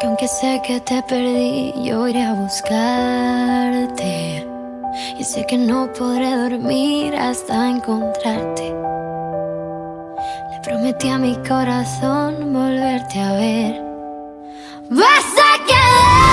Que aunque sé que te perdí, yo iré a buscarte. Y sé que no podré dormir hasta encontrarte. Le prometí a mi corazón volverte a ver. Vas a quedar